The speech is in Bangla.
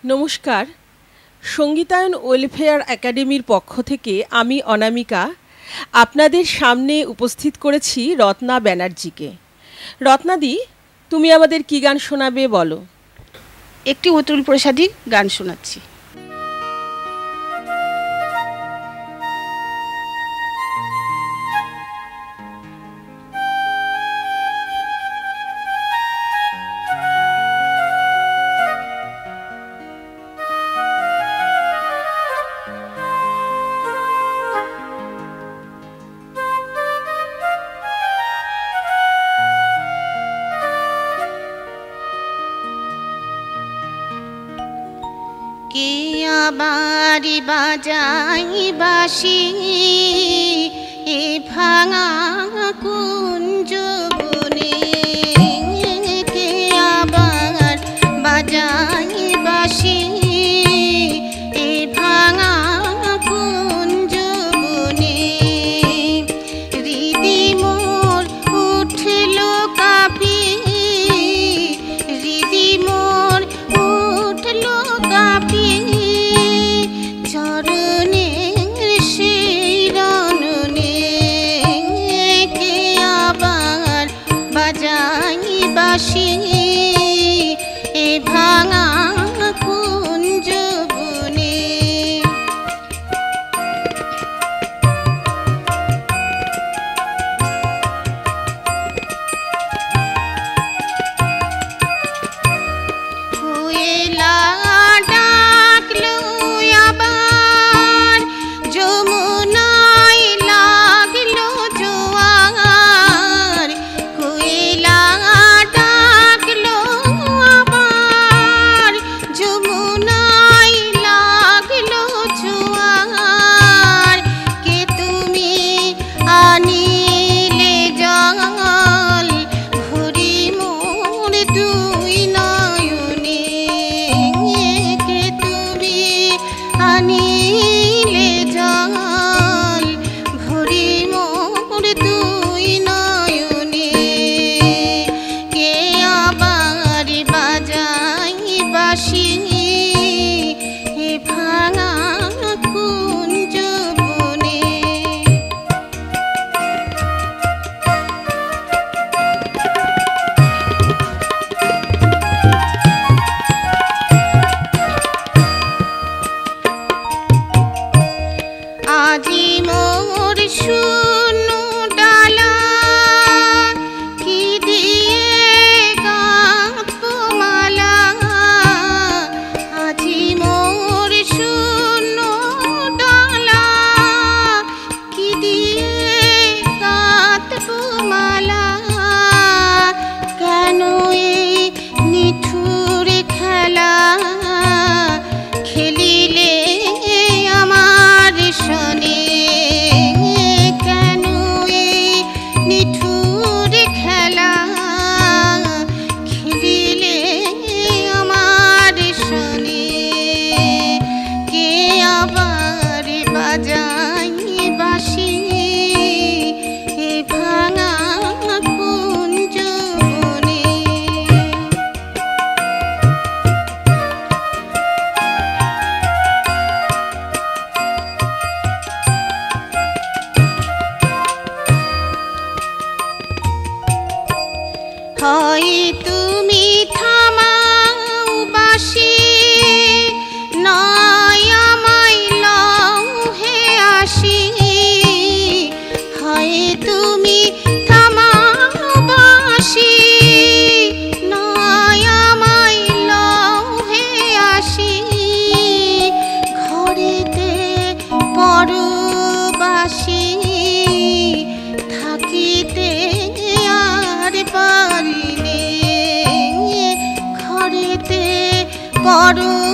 নমস্কার। সঙ্গীতায়ন ওয়েলফেয়ার একাডেমির পক্ষ থেকে আমি অনামিকা আপনাদের সামনে উপস্থিত করেছি রত্না ব্যানার্জিকে। রত্নাদি, তুমি আমাদের কি গান শোনাবে বলো? একটি অতুল প্রসাদী গান শোনাচ্ছি। কে আবার বাজাই বাঁশি এ ভাঙা কুঞ্জ বনে, কে আবার বাজাই বাঁশি এ ভাঙা কুঞ্জ বনে, হৃদি মোর উঠল কাঁপি, হৃদি মোর উঠল কাঁপি, চরণের সেই রণনে, কে আবার বাজাই বাঁশি এ ভাঙা কুঞ্জ বনে। কোয়েলা ডাকলো আবার, যমুনায় লাগলো জোয়ার, কোয়েলা ডাকলো আবার, যমুনায় লাগলো জোয়ার, কে তুমি আনিলে জল ভরি মোর দুই নয়নে, কে তুমি আনিলে জল ভরি মোর দুই নয়নে, কে আবার বাজাই বাঁশি এ ভাঙা কুঞ্জ বনে। আজি মোর শূন্য ডালা কি দিয়ে গাঁথবো মালা, আজি মোর শূন্য ডালা কি দিয়ে গাঁথবো মালা, কেন এই নিঠুর খেলা খেলিলে আমার সনে, কেন এই নিঠুর খেলা খেলিলে আমার সনে, কে আবার বাজাই বাঁশি এ ভাঙা কুঞ্জ বনে। হয় তুমি থামাও বাঁশি, নয় আমায় লও হে আসি, হয় তুমি থামাও বাঁশি, নয় আমায় লও হে আসি, ঘরেতে পরবাসী থাকিতে আর পারিনে, ঘরেতে পর